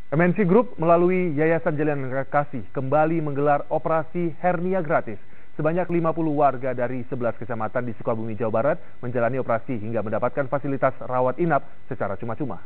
MNC Group melalui Yayasan Jalinan Kasih kembali menggelar operasi hernia gratis. Sebanyak 50 warga dari 11 kecamatan di Sukabumi, Jawa Barat menjalani operasi hingga mendapatkan fasilitas rawat inap secara cuma-cuma.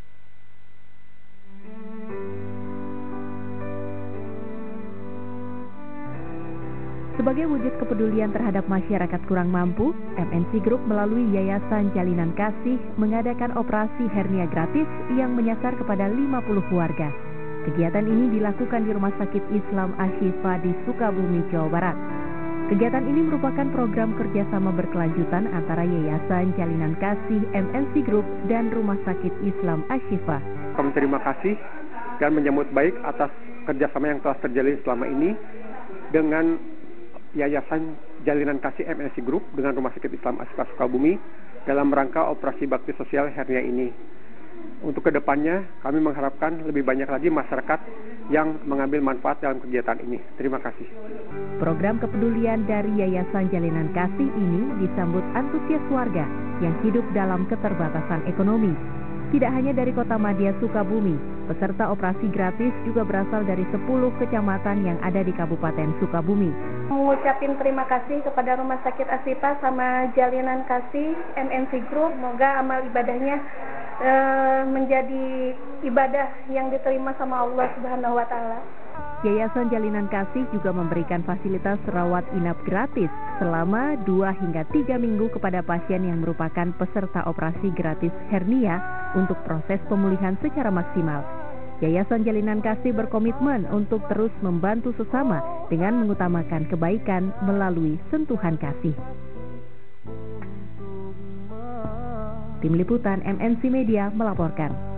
Sebagai wujud kepedulian terhadap masyarakat kurang mampu, MNC Group melalui Yayasan Jalinan Kasih mengadakan operasi hernia gratis yang menyasar kepada 50 warga. Kegiatan ini dilakukan di Rumah Sakit Islam Ashifa di Sukabumi, Jawa Barat. Kegiatan ini merupakan program kerjasama berkelanjutan antara Yayasan Jalinan Kasih MNC Group dan Rumah Sakit Islam Ashifa. Kami terima kasih dan menyambut baik atas kerjasama yang telah terjalin selama ini dengan Yayasan Jalinan Kasih MNC Group dengan Rumah Sakit Islam Ashifa Sukabumi dalam rangka operasi bakti sosial hernia ini. Untuk kedepannya, kami mengharapkan lebih banyak lagi masyarakat yang mengambil manfaat dalam kegiatan ini. Terima kasih. Program kepedulian dari Yayasan Jalinan Kasih ini disambut antusias warga yang hidup dalam keterbatasan ekonomi. Tidak hanya dari Kota Madya Sukabumi, peserta operasi gratis juga berasal dari 10 kecamatan yang ada di Kabupaten Sukabumi. Mengucapin terima kasih kepada Rumah Sakit Ashifa sama Jalinan Kasih MNC Group. Semoga amal ibadahnya menjadi ibadah yang diterima sama Allah Subhanahu wa Ta'ala. Yayasan Jalinan Kasih juga memberikan fasilitas rawat inap gratis selama 2 hingga 3 minggu kepada pasien yang merupakan peserta operasi gratis hernia untuk proses pemulihan secara maksimal. Yayasan Jalinan Kasih berkomitmen untuk terus membantu sesama dengan mengutamakan kebaikan melalui sentuhan kasih. Tim Liputan MNC Media melaporkan.